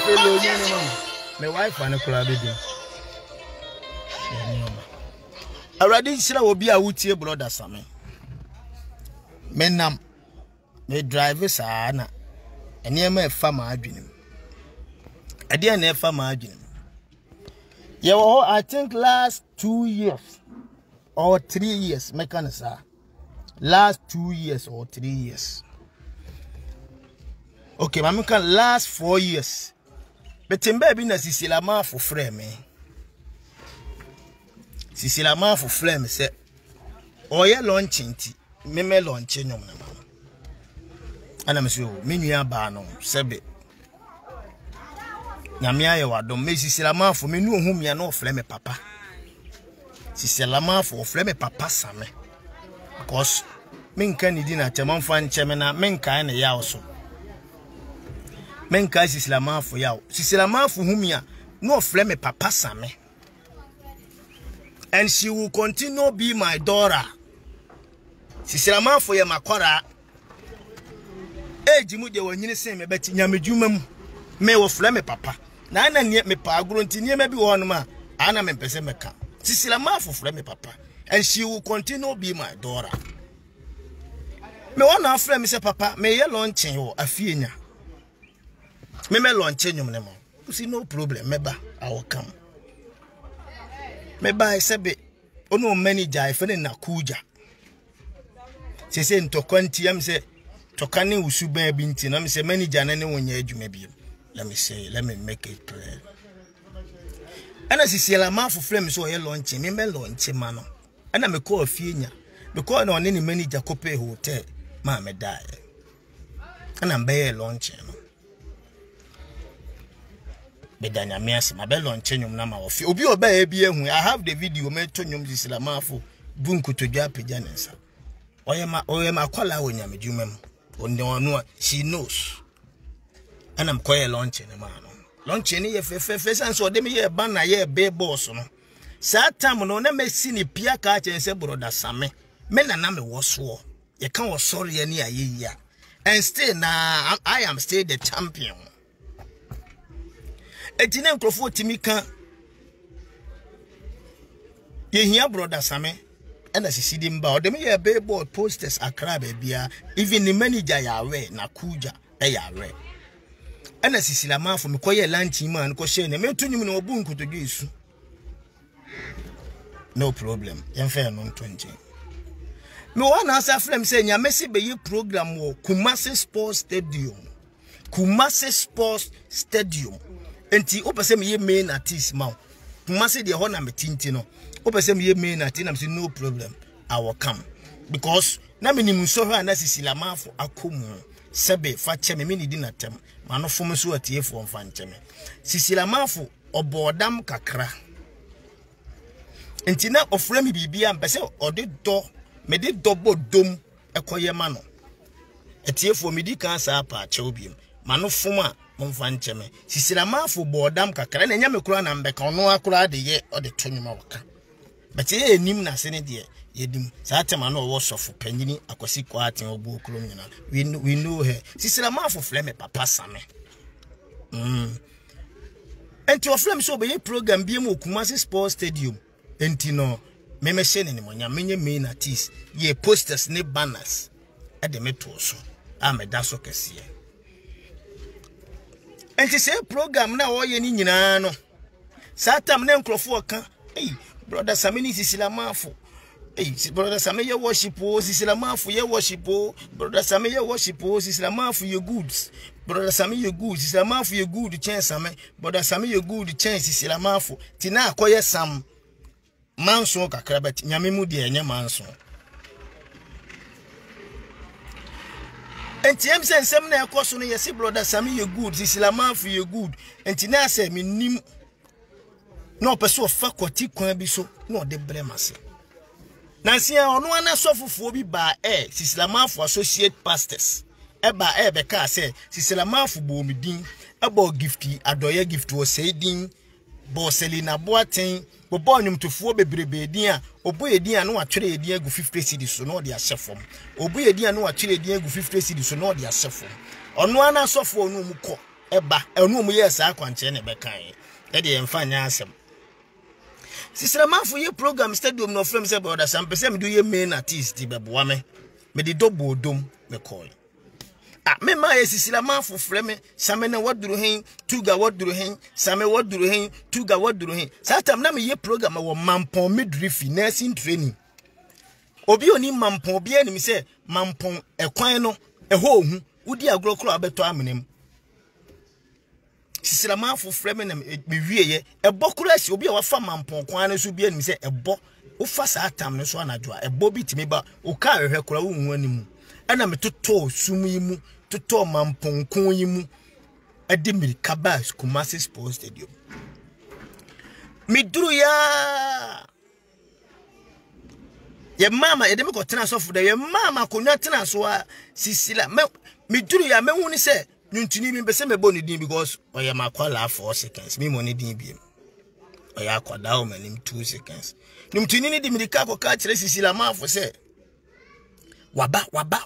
fellow my wife and a club. Already, Sila will be a wood brother, Sammy. Menam, the drivers are and near my farmer dream. I didn't never margin. Yeah, I think last 2 years or 3 years, mechanism. Last 2 years or 3 years. Okay, my can last 4 years. But in baby, na Cecilia Marfo frame. Cecilia Marfo frame say, "Oh, yeah, launching tea. Me launching no man." And I'm sure, minya bano sebe. Na me aye wa don me Cecilia Marfo me nu ohum ya no frame papa. Cecilia Marfo frame papa Sammy. Because men kan di na chaman fan cheme na men kan na ya oso. Men kan Cecilia Marfo ya. Cecilia Marfo humia no frame papa Sammy. And she will continue be my daughter. Cecilia Marfo ya makwara. Eji mu de wanyine se me beti nyamedwuma mu. Me wo frame papa. Na ana nie me pa agro nti me bi wo no ma ana me pese meka. Cecilia Marfo frame papa. And she will continue be my daughter. Me wanna frame say papa me ye launching wo afienya. Me launching nyum ne mo. You see no problem meba I will come. Me ba sebe ono manager ife ne nakuja. Se ntokwanti am se tokane usuba bi nti na me se manager na ne wonya adwuma bi. Let me make it clear. And as Cecilia Marfo frame so ye launching me launching mano. And me call afienya. Because no any manager kope hotel ma me die. And I'm be launching. Bedanya miasi ma be launching nyum na ma ofi. Obi oba e bi ehu. I have the video me to nyum Cecilia Marfo bunku to dwa pagya nensa. Oyema kwala wonya medwuma mu. Onde she knows. And I'm quite launching a man. Launching ye face and so de me ye banner ye be boss no. Sa time no na me see ni pia ka che say brother Sammy. Me na me was war. You can't was sorry any aye. And still now I am still the champion. Etine nkrofo timi kan ye hia brother Sammy. And as you see them bow, them ye billboard posters akra bia. Even the manager ya we na kuja ya we. And as Cecilia Marfo me koye lunch man ko share na me to nyum na obu nkotodu esu. No problem. Yemfa no 20. Me wana asa frame say nya mesi be yi program wo Kumasi Sports Stadium. Kumasi Sports Stadium. Enti opese me ye main artist ma. Kumasi de ho na me tinti no. Opese me ye main artist na me say no problem. I will come. Because na me ni so hwa na Cecilia Marfo akomu. Sebe fa cheme me ni di na tem. Mano fom so atie fo mfa ncheme. Cecilia Marfo obodam kakra. Enti na ofre mi bibia mpese ode do me de dobo dom ekoye ma no. Atie fo mi di kan sa apa che obiem. Mano fom a mfa ncheme. Cecilia Marfo bodam kakra na nya me kura na mbeka ono akura de ye ode tonyuma waka. But ye enim na se ne de yedim sa tema no wo sofo panyini akwasi kwaten obu okrom nyina we know her Cecilia Marfo frame papa Sammy enti o frame so be program bi mu Kumasi Sports Stadium enti no me shene ni monya menye main artist ye posters ne banners e de meto so ameda so kese enti se program na wo ye ni nyina no sa tam ne nkrofo ka brother Sammy ni Cecilia Marfo. Hey, brother Sammy, you worship, Cecilia Marfo, you worship, brother Sammy, you worship, Cecilia Marfo, you goods. Brother Sammy, you good, Cecilia Marfo, you good, chance, Sammy. Brother Sammy, you good, chance, Cecilia Marfo. Tina, acquire some manso, Kakrabat, Yamimu, dear, Yamanso. And TM said, some na question, you see, brother Sammy, you good, Cecilia Marfo, you good. And Tina said, me nim no person faculty can be so, no, de bremase. Nansia ono ana sofufuo bi ba Cecilia Marfo associate pastors eba beka say Cecilia Marfo bo midin eba gifti adoye gift wo say din bo Selina Boaten bo bonum tofuo bebrebe din a obo edin a no atwere edin agu 50 cedis so no de asefom obo edin a no atwere edin agu 50 cedis so no de asefom ono ana sofuo no mu ko eba enu mu yes akwanche ne bekan e de emfa nya asem Cecilia Marfo ye program stadium no frame say brother Sam pese me do ye main artist beboa me de double dom me call me ma ye Cecilia Marfo frame Sammy na waduru hen tuga waduru hen Sammy waduru hen tuga waduru hen satam na me ye program wo mampon midrifi nursing training obi oni mampon obi ani me say mampon ekwan no eho hu udi agrokro abeto amenem Cecilia Marfo frame na me wieye ebokura si obi a wafa mampon kwan no so bi ani me say ebo wo fa satam no so anadwo a ebo bitimi ba wo ka hwehwe kora wo hu animu ana me toto sumu yimu toto mampon kon yimu ade mirika bas Kumasi Sports Stadium miduru ya ye mama ye de me ko tena so fu de ye mama ko nya tena so a Cecilia miduru ya me hu ni se nyuntuni mi bese me boni din because oya makwala 4 seconds me money din bi oya akwada o manim 2 seconds nyuntuni ni di mirika ko ka kire Cecilia Marfo se waba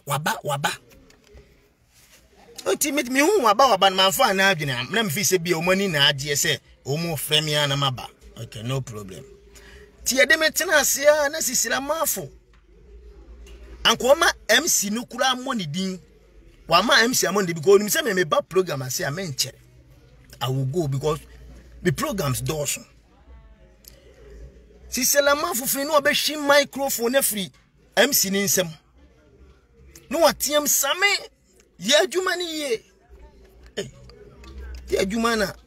ultimate me hu waba na manfa na adwene na mfi se bia omani na age se omo frame ya na maba okay no problem ti ede metena ase a na Cecilia Marfo ankoma MC no kura money din wa ma MC amon de because ni se me ba program ase a menche I will go because the programs doors Cecilia Marfo free no be shi microphone free MC ni nsem no atiem Sammy ye adwuma ni ye ye adwuma na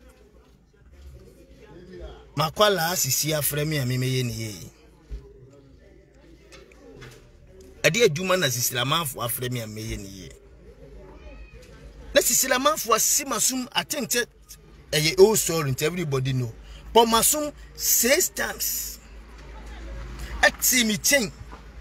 makwala asisi afremi amemeye ni ye ade adwuma na Cecilia Marfo afremi amemeye ni ye na Cecilia Marfo asimasum atente eye oh sorry everybody know but masum 6 times atimi chain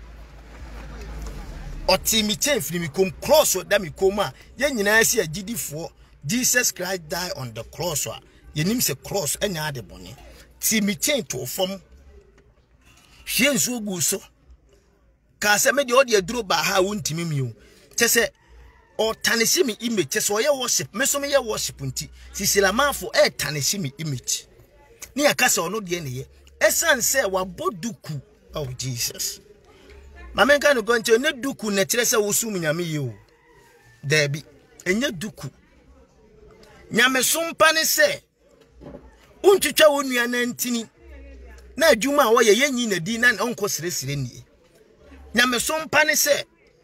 otimi chain free come cross or da mi koma ye nyina ase agidifo Jesus Christ die on the cross ye nim se cross enya ade bone timi chain to form hie nso gu so ka se me de ode aduro ba ha wontimi mi o che se o tanisi mi image che se o ye worship me so me ye worship nti Cecilia Marfo tanisi mi image ni aka se ono de ne ye esan se wa boduku oh Jesus Mamenka no gonche ne duku na kire se wosum nyame ye o dabi enye duku nyame sumpa ne se untwitwa wonua na ntini na adwuma a wo ye yenyi na di na onko sire nie nyame sumpa ne se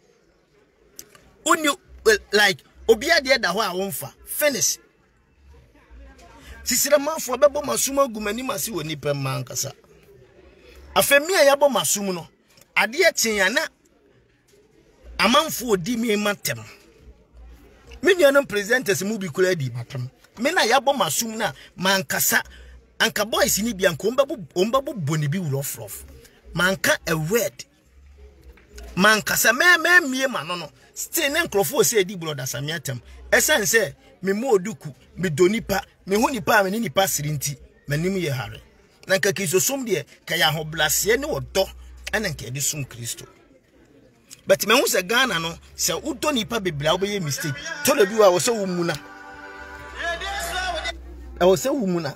unu like obia de da ho a wonfa finish Cecilia Marfo bebo masum agumani mase woni pem mankasa afemi a yabo masum no ade atia na amanfo odi me matem me nuanom presenters mu bi kula di matem me na yabo masum na mankasa anka boys ni bia nko ombabu boni bi wurofrof manka a word mankasa me mie mano no still na nkrofo se di brother samiatem esan se me mo oduku me donipa me honipa me ni nipa sirinti manim ye hare na nka kisosom de ka ya hoblase ne wodo ana nke de sum Kristo but me hu se Ghana no se udo nipa bebla wo ye mistake to le bi wa wo se wo mu na wo se wo mu na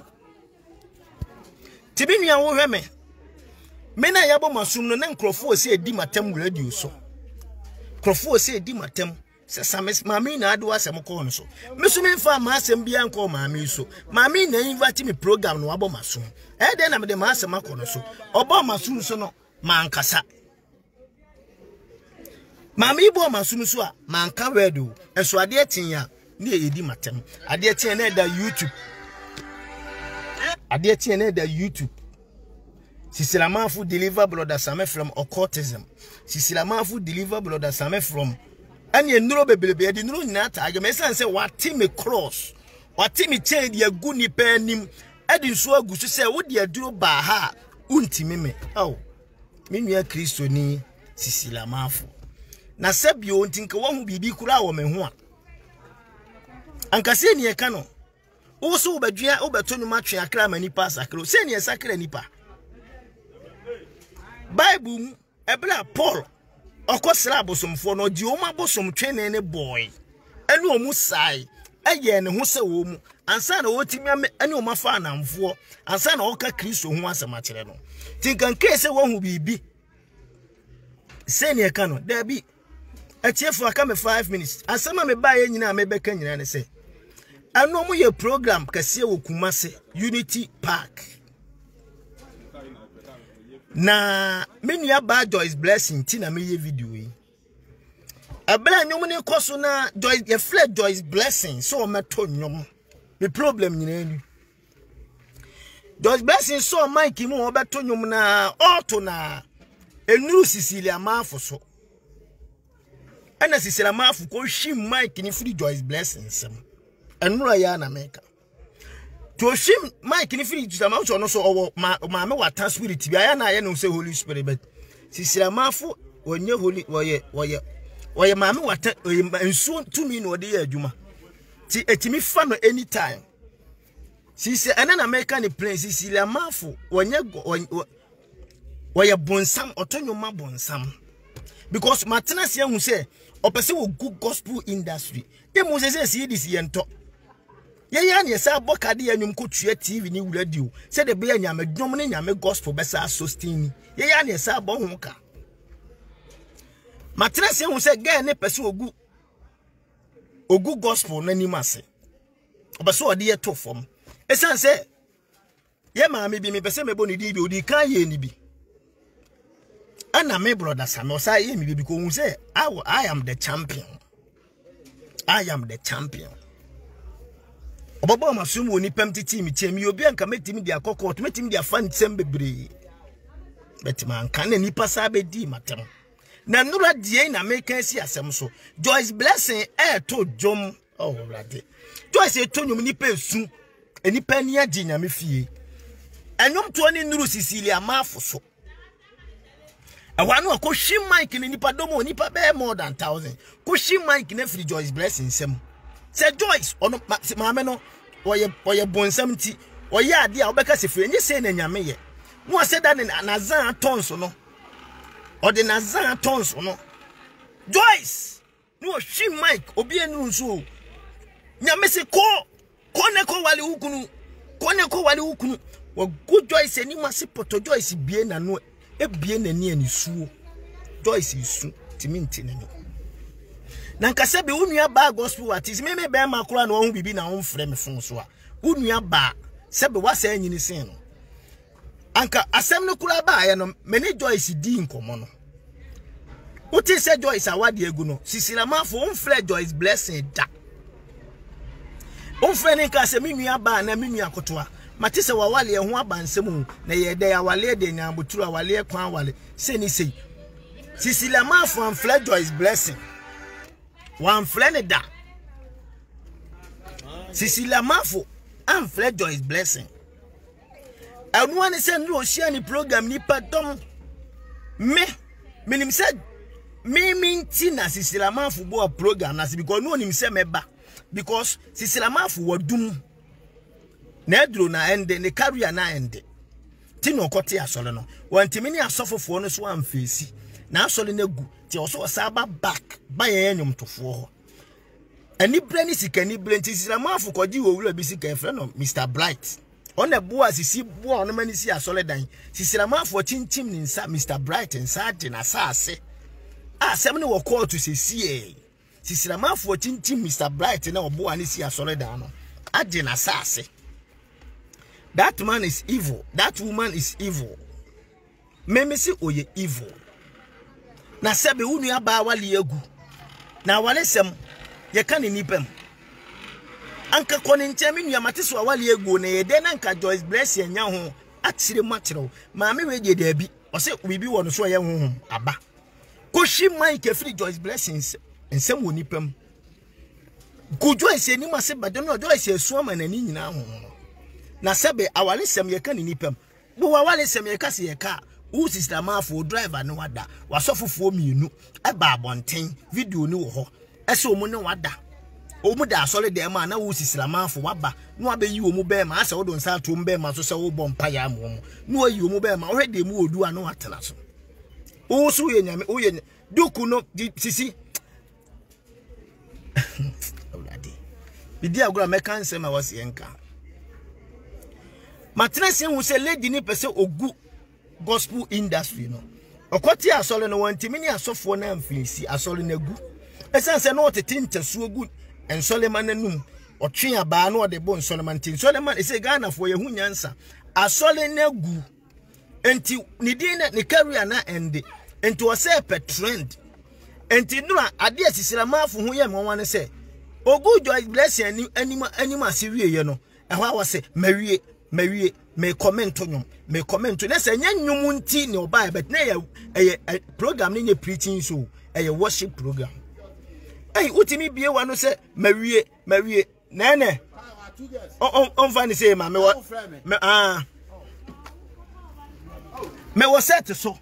tibi nua wo hwe me na yabo masum no na nkrofo se edi matem radio so krofo se edi matem se sames mami na ado asem ko no so me so me fa ma asem bia nko mami so mami na invite me program no abo masum de na me de ma asem akono so obo masum so no mankasa mami bo masum so a manka wedo enso ade etinya na edi matem ade etinya na da YouTube ade etinya na da YouTube Cecilia Marfo deliver brother Sammy from occultism Cecilia Marfo deliver brother Sammy from anye nuro bebelebe de nuro nyina taage me san se wati me cross wati me chain de agu ni pa nim edi nso agu so se wo de aduro ba ha untimi me oh me nua Kristo ni Cecilia Marfo na sabio ntinka wo hu bibi kura wo me ho a ankase ni e ka no wo so wo badua wo beto nyuma twe akra mani pa sakro se ni e sakra nipa Bible ebla Paul okosra abosomfo no di o ma bosom twene ne boy enu omu sai aye ne ho se wo mu ansa na wotimi ane o mafa anamfo ansa na woka Kristo ho asema kire no tinkan kese wo hu bibi se ne ka no da bi atiefo aka me 5 minutes asema me ba ye nyina me beka nyina ne se ano mo ye program kase wo Kumase Unity Park na menu ya ba Joyce Blessing ti na me ye video yi abela nyom ne koso na Joyce ye fled Joyce Blessing so meto nyom me problem nyina ni Joyce Blessing so Mike mu obeto nyom na auto na enuru Cecilia Marfo so ana Cecilia Marfo ko him Mike ni free Joyce Blessing sem enuru ya na meka to him Mike ni free Cecilia Marfo no so owo ma me wata spirit bi aya na aya no say Holy Spirit but Cecilia Marfo onye holy woye ma me wata nsuo tumi no de ya adwuma ti etimi fa no anytime Sisi anana meka ni plane Cecilia Marfo woye bonsam otonyoma bonsam because matena se hu se opese wo good gospel industry e mu se se dis yento ye ya ne sa bokade ya nwum kotua TV ni radio se de be ya nyame dwom ne nyame gospel be sa sustain ye ya ne sa bo ho ka matena se hu se ga ne pese ogu gospel na ni mase opese ode ye to fom esan se ye ma me bi me pese me bo ni di bi odi kan ye ni bi ana me brother Sammy say ye me because who say I am the champion. I am the champion. Obobo masum woni pemti team team obi anka metimi dia kokot metimi dia fan tsem bebre. Betima anka na nipa sa be di matem. Na nura die na make si asem so. Joyce Blessing to jom oh rade. Joyce to nyum nipa esu enipa ni agi nyame fie. Enyom to ni nuru Cecilia Marfo so. Awanu akoshi Mike ni nipa domo nipa be more than 1000 koshi Mike na free Joyce Blessing sem say Joyce ono maame no oye bonsam ti oye ade a obeka se free nye say na nyame ye no say that na zan tons no o de na zan tons no Joyce no shi Mike obi enu nso nyame se ko ne ko wale hukunu wo good Joyce ni mase poto Joyce bie na no ebie nani anisuo Joyce isu timinti nani na nkase be unua ba gospel artist me be ma kura na ohun bibi na ohun frɛ me fon so a unua ba se be wasa anyini sen no anka asɛm no kura ba aye no me ne Joyce di nkomo no uti se Joyce awade egu no Cecilia Marfo ohun frɛ Joyce Blessing da ohun frɛ ne nkase me nua ba na me nua kotoa matise wawale ho abansem na ye de awale de nyamboturu awale kwan awale se ni sei Cecilia Marfo am fled Joyce Blessing one fled da Cecilia Marfo am fled Joyce Blessing anu ani se no share ni program ni padom menim se me minti na Cecilia Marfo bo program na because no nim se meba because Cecilia Marfo wadum na edro na ende ne career na ende ti no kote asole no wantimi ni asofofo no so amfesi na asole na gu ti oso osaba back ba ye nyom tofo ho ani brani sikani brenti Cecilia Marfo koji wo wura bi sika efre no Mr Bright ona bua sisi bua ono mani si asole dan Cecilia Marfo chinchim ni nsa Mr Bright nsa ade na saase asem ne wo call to sesi Cecilia Marfo chinchim Mr Bright na obo ani si asole dan no ade na saase. That man is evil. That woman is evil. Meme si oye evil. Na sebe unu ya ba wali egu. Na wale sem ye kan ni nipem. Anka koni nchemi nu ya mateso wali egu na ye de na nka Joyce Blessing nya ho atire matiro. Maame we de da bi. O se bibi wo no so ye honhom aba. Koshi Mike free Joyce Blessing nsem wo nipem. Ku Joyce ni mase bade no Joyce esu ama na ni nyina ho. Na sebe awale sem ye kan ni nipem. Bo awale sem ye ka se ye ka u Cecilia Marfo driver no wada wasofofuo mienu eba abonten video ni wo ho ese omu ne wada omu da asole de ma na u Cecilia Marfo waba no abeyi omu be ma ase wodo nsa to mbe ma so se wo bompa ya mo no ayi omu be ma ohede mu odu anu atena so o so ye nyame o ye duku no sisi Bidi agora meka nsem a wose yenka. Matrese hu se lady ni pese ogu gospel industry no. Okoti asole no wantimi ni asofo na amfinsi asole na gu. Esanse no otete ntasu ogu ensoleman nanum. Otwe aba na ode bo ensoleman tin. Soleman ese Ghana fo ye hu nyansa. Asole na gu. Enti ni dine ni career na ende. Enti wose pe trend. Enti nura ade asisira mafu hu ye nwanwa ne se ogu joy blessing anima siwie ye no. Ehwa wose mawie me comment on me comment na say nyanyum nti ne oba but na ye program ne preaching show worship program utimi bie wa no say mawie nene on fa ni say ma me was set so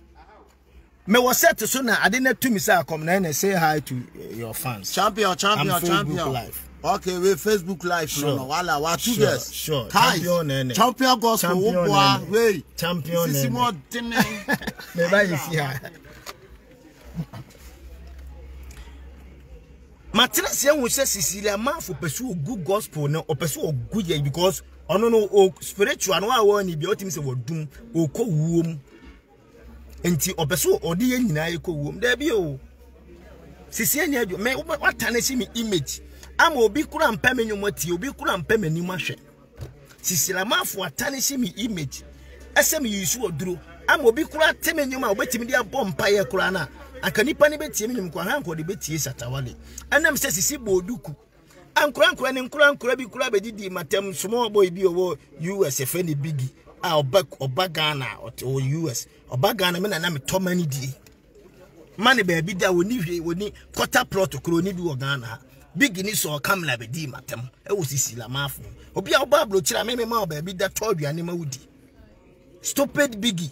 na ade na tumi say come na say hi to your fans. Champion Live. Okay, we Facebook Live. Sure. No, wala, wa 2 years. Sure. Champion gospel. Wait. Champion. This is more thing. Never you see her. Matrese hu se Cecilia Marfo pursue good gospel no or pursue good ye because no spiritual no wa ni bi otimi se wodum o ko wuom. Enti o pursue odi ye nyina ye ko wuom. Da bi o. Cecilia me what tarnish me image. Ama obi kura mpeme nyomoti obi kura mpeme ni mahwe Cecilia Marfo atanishi mi image esem yisu oduro ama obi kura teme nyoma obetimi dia bompa ye kura na aka nipa ne betie nyom kwa hanko de betie satawale anam se sisi boduku ankura ne nkura bi kura bedidi matem small boy bi owo US efeni bigi a oba Ghana o US oba Ghana me na me tomani die mane ba bi da woni quarter protocol ni bi wo Ghana big ni so kamla be di matem e wo Cecilia Marfo obi a oba blo kira me ma oba bi da to aduane ma wudi stupid biggie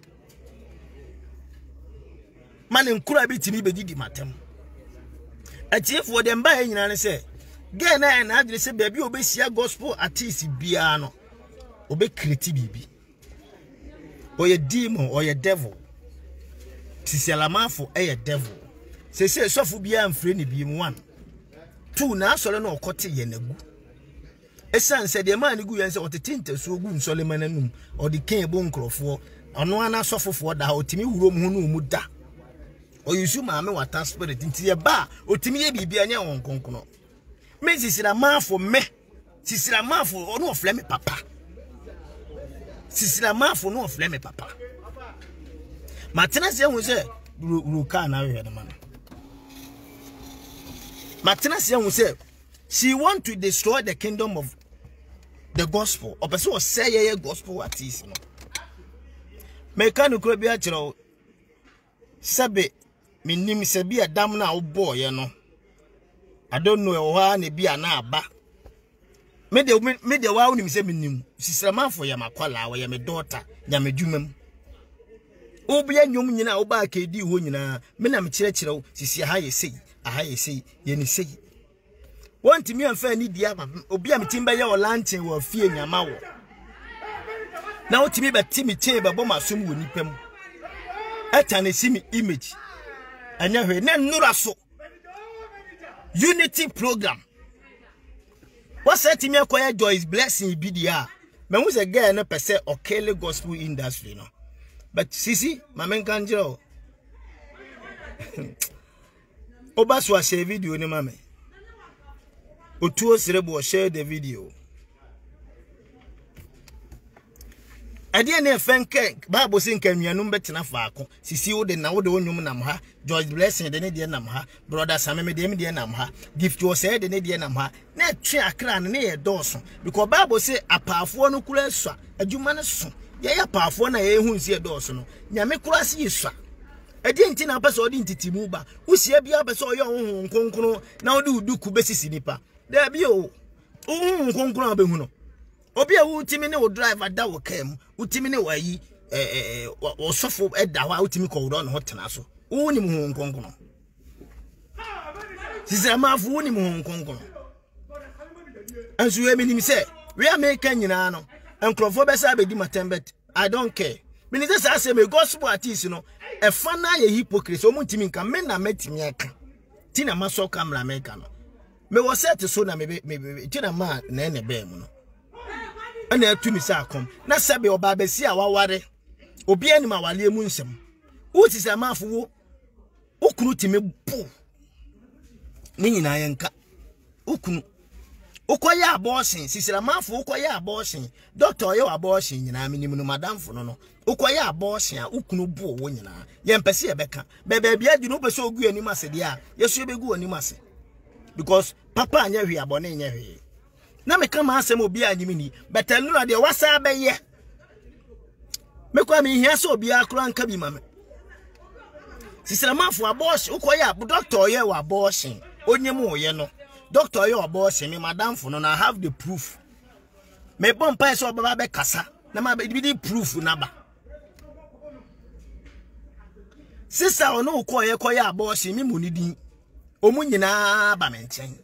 man nkura bi timi be di matem atiefo dem ba nyina ne se ge na adre se ba bi obesia gospel artist bia no obe create bibi oye demon oye devil Cecilia Marfo e devil se sofu bia amfre ni bi mu 1 2 na asole na okote ye nagu esan se de man gu yense otetinte so ogu nsoleman anum odi ken bo nkrofo ono ana sofofo da otimi wuro mu no mu da oyusu maame wata spirit nti ye ba otimi ye bibia nya wonkonkono me Cecilia Marfo ono ofle me papa Cecilia Marfo no ofle me papa matena se hu se ruka na we man Matenasi hu say she want to destroy the kingdom of the gospel. Or person say ye gospel artist no. Mekanu kro bia kiro sabe minim se bia dam na obo ye no. I don't know why ne bia na aba. Me de wa unim se minim. Cecilia Marfo ya makwala wa ya me daughter ya me dwumam. Obia nyom nyina oba akedi ho nyina me na me kire wo Cecilia ha ye sei. Aha ye say ye ni say want me amfa ni dia obi am timba ye o lanche wo fie nyama wo na otimi beti mi chen babo masum wo nipam eta na si mi image anya hwe na nnura so unity program what set me akoya Joy's blessing bi dia me hu se girl na pese okele gospel industry no but sisi mamen kanjiro Oba so share video ni mame. Otuo serebo share the video. Ade na fenke Bible sin kan nuanum betena faako. Sisi wo de na wo de onwum nam ha. George blessing de ne de nam ha. Brother Sammy me de nam ha. Gift you say de ne de nam ha. Na twe akra ne ye dooso. Because Bible say apaafo no kura sua. Adwuma ne so. Ye apaafo na ye hu nsie dooso no. Nyame kura se yesua. Edi nti na pese odi ntitimu ba usie bia pese oyo honhon nkonkron na odi uduku besisi nipa da bia o honhon nkonkron abehu no obi a wutimi ne wo driver da wo kam wutimi ne wayi osofo eda ho wutimi ko wo no hotena so woni mu honhon nkonkron Cecilia Marfo woni mu honhon nkonkron ansu emi nim se we American nyina no enkrofo be sa be di matembet I don't care Minister say me gospel artist no e fa na ye hypocrite o muntimi nka me na metimi aka ti na maso camera America no me was set so na me tina ma na ene be mu no ana atumi sa akom na sebe oba be si a waware obi ani ma wale mu nsem uti se Marfo wo ukunu time bu ni nyina yenka ukunu ukoya abortion Cecilia Marfo ukoya abortion doctor ye abortion nyina minim no madam fo no ukoya abortion a ukunu bu wo nyina ye mpese ye beka bebe bia di no pese ogu ani masede a yeso ye begu ani mase because papa anya hwe abone nya hwe na me kama asem obi anyimi ni betelu na de wasa beye me kwa me hia so obi akura nka bi mame Cecilia Marfo abortion ukoya doctor ye wa abortion onyemu ye no doctor you abortion me madam for no I have the proof me bompa so baba be kasa na ma be di proof na ba sister ono ukoye abortion me munidi omu nyina ba menchen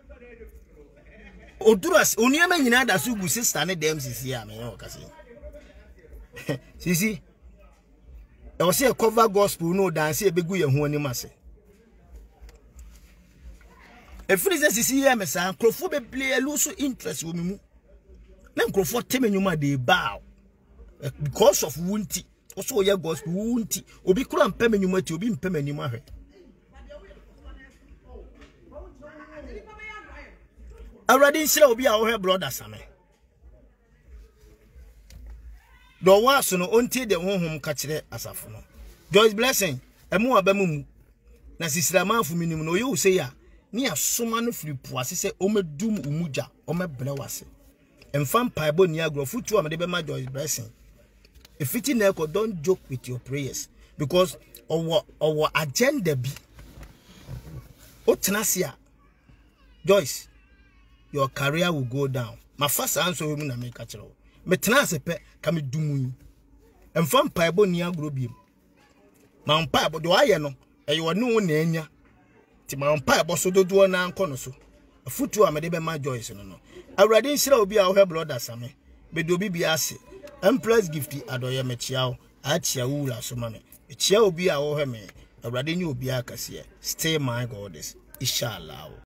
oduras oniema nyina da so gu sister ne dem sisi a me yo kase sisi e wo se cover gospel no dance e begu ye ho ani mase e freeze Cecilia me sa krofo be play lose interest wo mu na krofo temenuma de bow because of wunti also ye gospel wunti obi kura mpamenuma ti obi mpamanima hwe already nsira obi a wo hwe brother Sammy do waso no onti de honhom ka kire asafo no Joyce blessing emu abamu na Cecilia Marfo minim no you say ya ni asoma no firi puase se omedum umuja omebre wase emfam paibo ni agro futu amede be ma Joyce blessing if it na ko don't joke with your prayers because our agenda bi otenasia Joyce your career will go down my first answer we na me ka kire me tenase pe ka me dumu emfam paibo ni agro bi ma paibo do aye no e yo no na anya ti ma mpa eboso dodo na anko no so afutu amede be ma Joyce no awrade nsira obi a wo he brother Sammy be do bi ase empress gift adoye me chiao a chia wula so ma me chia obi a wo he me awrade nyi obi akase stay my goddess inshallah.